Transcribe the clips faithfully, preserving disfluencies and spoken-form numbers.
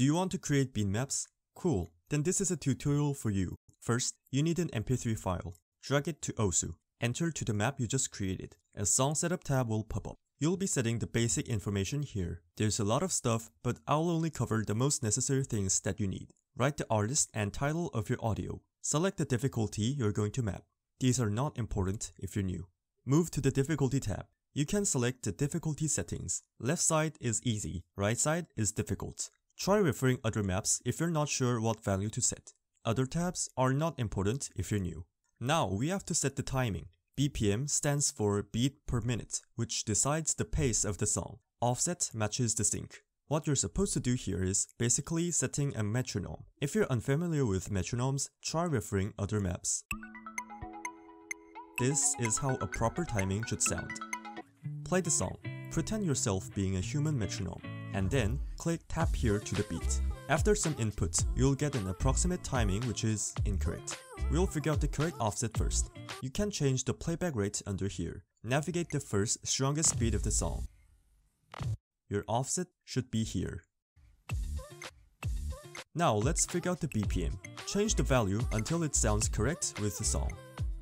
Do you want to create beat maps? Cool, then this is a tutorial for you. First, you need an M P three file. Drag it to O S U. Enter to the map you just created. A song setup tab will pop up. You'll be setting the basic information here. There's a lot of stuff, but I'll only cover the most necessary things that you need. Write the artist and title of your audio. Select the difficulty you're going to map. These are not important if you're new. Move to the difficulty tab. You can select the difficulty settings. Left side is easy, right side is difficult. Try referring other maps if you're not sure what value to set. Other tabs are not important if you're new. Now we have to set the timing. B P M stands for beat per minute, which decides the pace of the song. Offset matches the sync. What you're supposed to do here is basically setting a metronome. If you're unfamiliar with metronomes, try referring other maps. This is how a proper timing should sound. Play the song. Pretend yourself being a human metronome, and then click tap here to the beat. After some input, you'll get an approximate timing which is incorrect. We'll figure out the correct offset first. You can change the playback rate under here. Navigate the first strongest beat of the song. Your offset should be here. Now let's figure out the B P M. Change the value until it sounds correct with the song.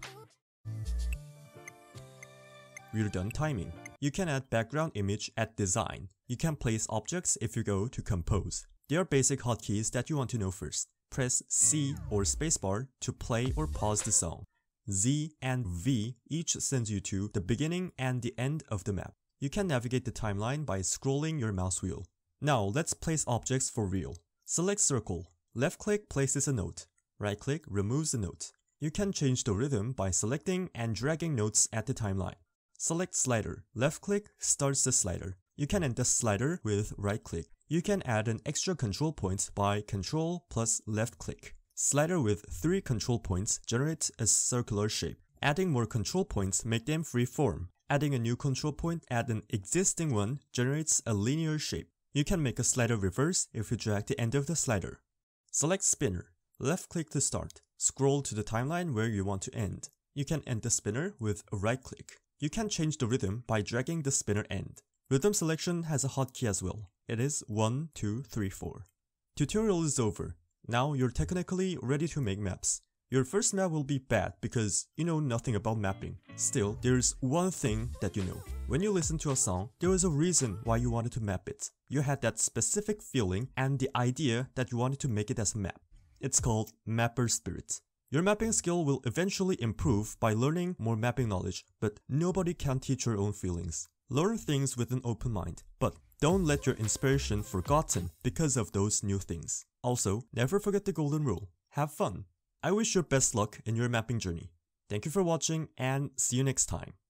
We're done timing. You can add background image at design. You can place objects if you go to compose. There are basic hotkeys that you want to know first. Press C or spacebar to play or pause the song. Z and V each sends you to the beginning and the end of the map. You can navigate the timeline by scrolling your mouse wheel. Now let's place objects for real. Select circle. Left click places a note. Right click removes the note. You can change the rhythm by selecting and dragging notes at the timeline. Select slider. Left click starts the slider. You can end the slider with right click. You can add an extra control point by control plus left click. Slider with three control points generates a circular shape. Adding more control points make them free form. Adding a new control point at an existing one generates a linear shape. You can make a slider reverse if you drag the end of the slider. Select spinner. Left click to start. Scroll to the timeline where you want to end. You can end the spinner with a right click. You can change the rhythm by dragging the spinner end. Rhythm selection has a hotkey as well. It is one, two, three, four. Tutorial is over. Now you're technically ready to make maps. Your first map will be bad because you know nothing about mapping. Still, there's one thing that you know. When you listen to a song, there was a reason why you wanted to map it. You had that specific feeling and the idea that you wanted to make it as a map. It's called mapper spirit. Your mapping skill will eventually improve by learning more mapping knowledge, but nobody can teach your own feelings. Learn things with an open mind, but don't let your inspiration forgotten because of those new things. Also, never forget the golden rule. Have fun. I wish you best luck in your mapping journey. Thank you for watching and see you next time.